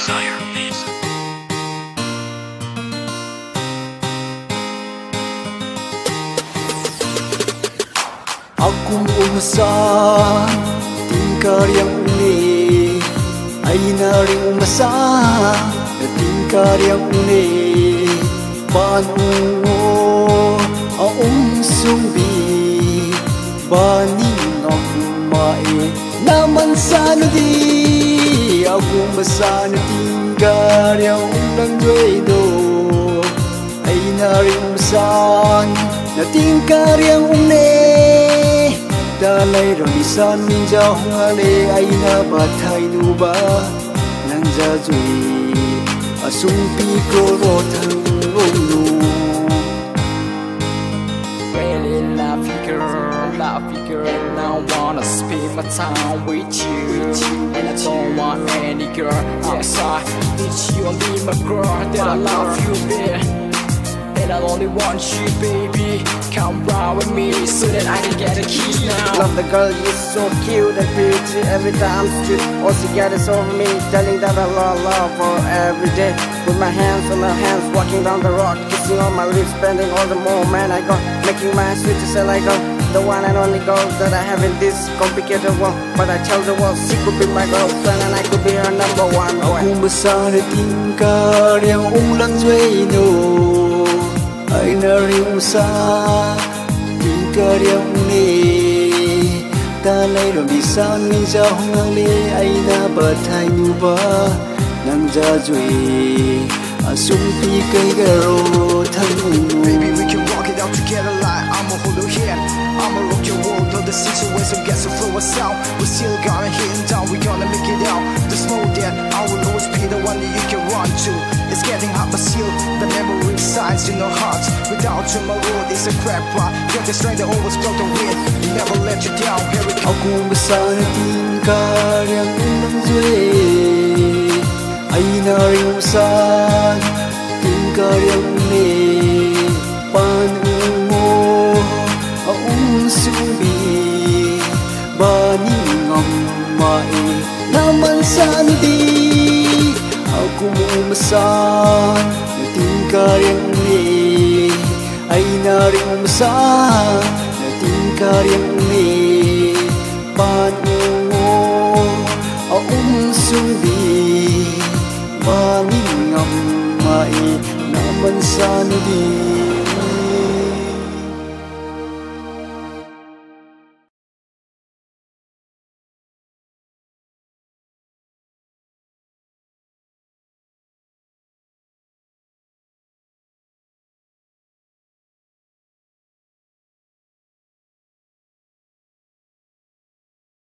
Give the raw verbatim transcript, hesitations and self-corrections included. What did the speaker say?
desire, please. Akum ambsan tingkar yang unik, aina ring ambsan tingkar yang unik. Banungo aum sumbi bani ngamai naman sanudi. Akum ambsan tingkar yang ulang do, aina ring ambsan tingkar yang unik. Dalai ramisan minjau ngale aina batai nuba nang jajui asumpi koro thang olu. Really love you girl, love you girl, and I wanna spend my time with you, and I don't want any girl outside. It's you and me, my girl, that I love you, babe. And I only want you, baby. Come ride with me so that I can get a kiss now. Love the girl, you're so cute and pretty. Every time I'm street, all she got is over me, telling that I love, love her every day. With my hands on her hands, walking down the road, kissing on my lips, spending all the moment I got, making my sweetest I girl, the one and only girl that I have in this complicated world. But I tell the world she could be my girlfriend and I could be her number one boy. Akum ambsan tingkar yang ulang no, aina ring ambsan tingkar yang unik. Dalai ramisan minjau ngale aina batai nuba nang jajui asumpi kai garo thang olu. Baby, we can walk it out together like I'ma hold your hand, I'ma rock your world. Though the situation gets to throw us out, we still gonna hit and down, we gonna make it out. There's no doubt, I will always be the one that you can run to. It's getting hot but still, the memory resides in our hearts. Without you my road is a crap rock, you're the strength that always broke the wind, we never let you down, here we go. Akum ambsan tingkar yang ulang aina ring ambsan tingkar yang unik. Panungo aum sumbi bani ngamai naman sanudi. Akum ambsan tingkar yang unik, aina ring ambsan tingkar yang unik. Panungo aum sumbi bani ngamai naman sanudi.